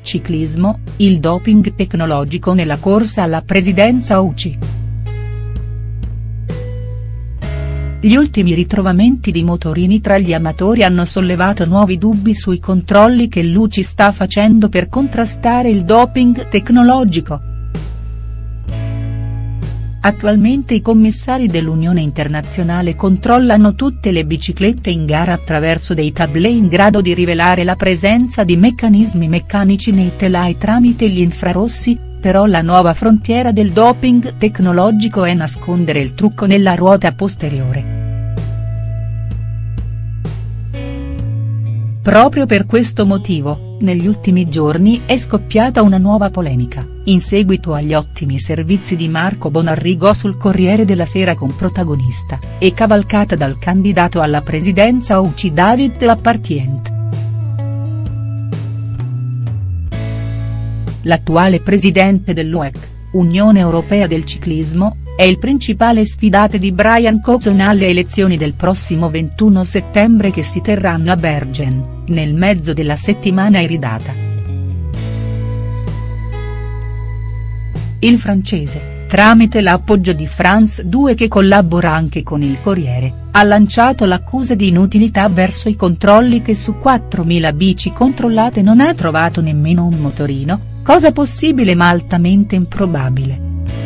Ciclismo, il doping tecnologico nella corsa alla presidenza UCI. Gli ultimi ritrovamenti di motorini tra gli amatori hanno sollevato nuovi dubbi sui controlli che l'UCI sta facendo per contrastare il doping tecnologico. Attualmente i commissari dell'Unione Internazionale controllano tutte le biciclette in gara attraverso dei tablet in grado di rivelare la presenza di meccanismi meccanici nei telai tramite gli infrarossi, però la nuova frontiera del doping tecnologico è nascondere il trucco nella ruota posteriore. Proprio per questo motivo, negli ultimi giorni è scoppiata una nuova polemica, in seguito agli ottimi servizi di Marco Bonarrigo sul Corriere della Sera con protagonista, e cavalcata dal candidato alla presidenza UCI David Lappartient. L'attuale presidente dell'UEC, Unione Europea del Ciclismo, è il principale sfidante di Brian Coulson alle elezioni del prossimo 21 settembre che si terranno a Bergen, nel mezzo della settimana iridata. Il francese, tramite l'appoggio di France 2 che collabora anche con il Corriere, ha lanciato l'accusa di inutilità verso i controlli che su 4.000 bici controllate non ha trovato nemmeno un motorino, cosa possibile ma altamente improbabile.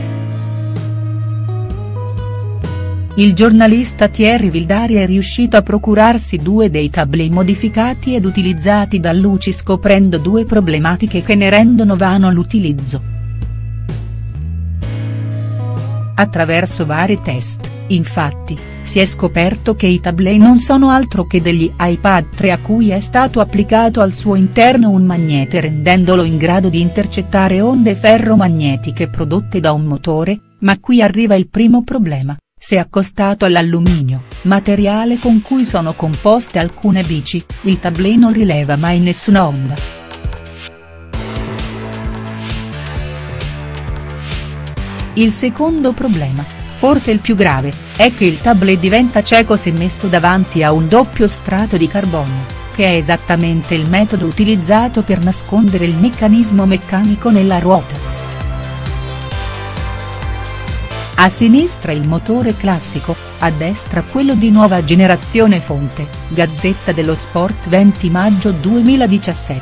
Il giornalista Thierry Vildari è riuscito a procurarsi 2 dei tablet modificati ed utilizzati dall'UCI scoprendo 2 problematiche che ne rendono vano l'utilizzo. Attraverso vari test, infatti, si è scoperto che i tablet non sono altro che degli iPad 3 a cui è stato applicato al suo interno un magnete rendendolo in grado di intercettare onde ferromagnetiche prodotte da un motore, ma qui arriva il primo problema. Se accostato all'alluminio, materiale con cui sono composte alcune bici, il tablet non rileva mai nessuna onda. Il secondo problema, forse il più grave, è che il tablet diventa cieco se messo davanti a un doppio strato di carbonio, che è esattamente il metodo utilizzato per nascondere il meccanismo meccanico nella ruota. A sinistra il motore classico, a destra quello di nuova generazione. Fonte, Gazzetta dello Sport 20 maggio 2017.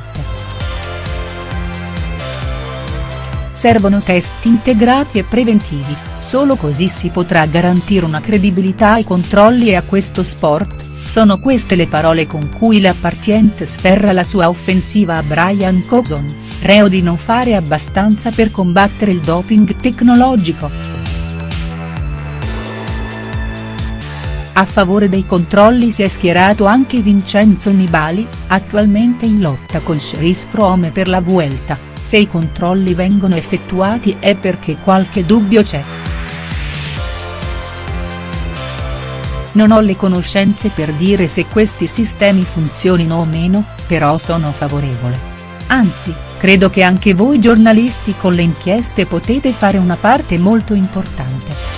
Servono test integrati e preventivi, solo così si potrà garantire una credibilità ai controlli e a questo sport, sono queste le parole con cui Lappartient sferra la sua offensiva a Brian Coulson, reo di non fare abbastanza per combattere il doping tecnologico. A favore dei controlli si è schierato anche Vincenzo Nibali, attualmente in lotta con Chris Froome per la Vuelta, se i controlli vengono effettuati è perché qualche dubbio c'è. Non ho le conoscenze per dire se questi sistemi funzionino o meno, però sono favorevole. Anzi, credo che anche voi giornalisti con le inchieste potete fare una parte molto importante.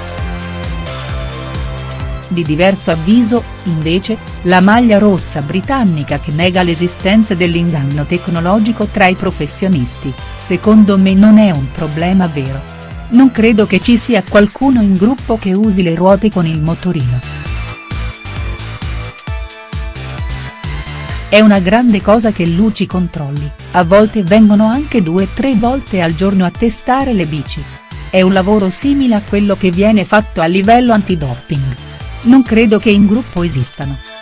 Di diverso avviso, invece, la maglia rossa britannica che nega l'esistenza dell'inganno tecnologico tra i professionisti, secondo me non è un problema vero. Non credo che ci sia qualcuno in gruppo che usi le ruote con il motorino. È una grande cosa che l'UCI controlli, a volte vengono anche 2-3 volte al giorno a testare le bici. È un lavoro simile a quello che viene fatto a livello antidoping. Non credo che in gruppo esistano.